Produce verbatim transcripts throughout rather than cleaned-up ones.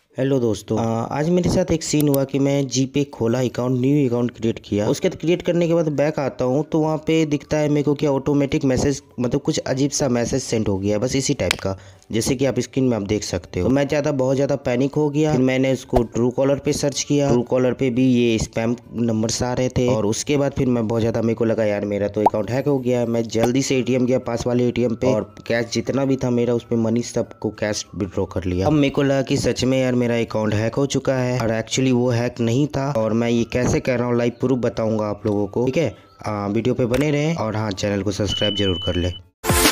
Hello दोस्तों, आ, आज मेरे साथ एक सीन हुआ कि मैं जीपे खोला, अकाउंट न्यू अकाउंट क्रिएट किया। उसके बाद क्रिएट करने के बाद बैक आता हूँ तो वहाँ पे दिखता है मेरे को क्या ऑटोमेटिक मैसेज, मतलब कुछ अजीब सा मैसेज सेंड हो गया है, बस इसी टाइप का, जैसे कि आप स्क्रीन में आप देख सकते हो। तो मैं ज़्यादा बहुत ज़्यादा पैनिक हो गया। फिर मैंने उसको ट्रू कॉलर पे सर्च किया, ट्रू कॉलर पे भी ये स्पैम नंबर्स आ रहे थे। और उसके बाद फिर मैं बहुत ज़्यादा मेरे को लगा यार मेरा तो अकाउंट हैक हो गया है। मैं जल्दी से एटीएम गया, पास वाले एटीएम पे, और कैश जितना भी था मेरा उसमें मनी सबको कैश विड्रॉ कर लिया। अब मेरे को लगा कि सच में यार मेरा अकाउंट हैक हो चुका है, और एक्चुअली वो हैक नहीं था। और मैं ये कैसे कर रहा हूँ लाइव प्रूफ बताऊंगा आप लोगों को, ठीक है। आ, वीडियो पे बने रहें और हाँ, चैनल को सब्सक्राइब जरूर कर ले।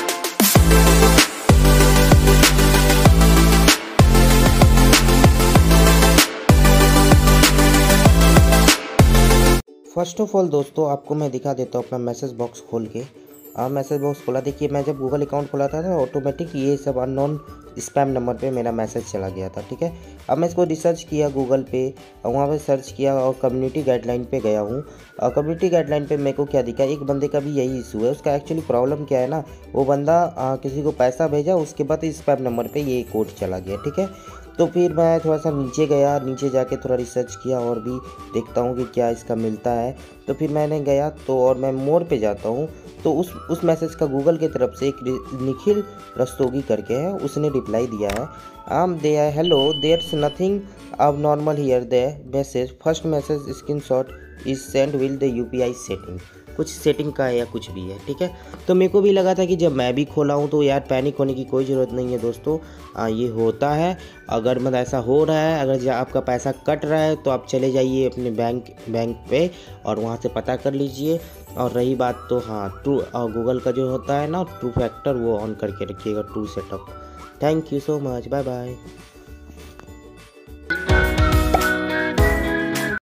फर्स्ट ऑफ ऑल दोस्तों, आपको मैं दिखा देता हूँ अपना मैसेज बॉक्स खोल के। आप मैसेज बॉक्स खोला, देखिए मैं जब गूगल अकाउंट खोला था तो ऑटोमेटिक ये सब अननोन स्पैम नंबर पे मेरा मैसेज चला गया था, ठीक है। अब मैं इसको रिसर्च किया गूगल पे, वहाँ पे सर्च किया और कम्युनिटी गाइडलाइन पे गया हूँ। और कम्युनिटी गाइडलाइन पे मेरे को क्या दिखा, एक बंदे का भी यही इशू है। उसका एक्चुअली प्रॉब्लम क्या है ना, वो बंदा आ, किसी को पैसा भेजा, उसके बाद स्पैम नंबर पे ये कोड चला गया, ठीक है। तो फिर मैं थोड़ा सा नीचे गया, नीचे जाके थोड़ा रिसर्च किया और भी देखता हूँ कि क्या इसका मिलता है। तो फिर मैंने गया तो, और मैं मोर पे जाता हूँ तो उस उस मैसेज का गूगल की तरफ से एक निखिल रस्तोगी करके है, उसने रिप्लाई दिया है, आम दे है hello there's nothing abnormal here the message first message screenshot is send will the UPI setting, कुछ सेटिंग का है या कुछ भी है, ठीक है। तो मेरे को भी लगा था कि जब मैं भी खोला हूँ तो यार पैनिक होने की कोई ज़रूरत नहीं है दोस्तों। आ, ये होता है, अगर मतलब ऐसा हो रहा है, अगर आपका पैसा कट रहा है तो आप चले जाइए अपने बैंक बैंक पे और वहाँ से पता कर लीजिए। और रही बात तो हाँ, ट्रू गूगल का जो होता है ना टू फैक्टर, वो ऑन करके रखिएगा, to setup. Thank you so much, bye bye.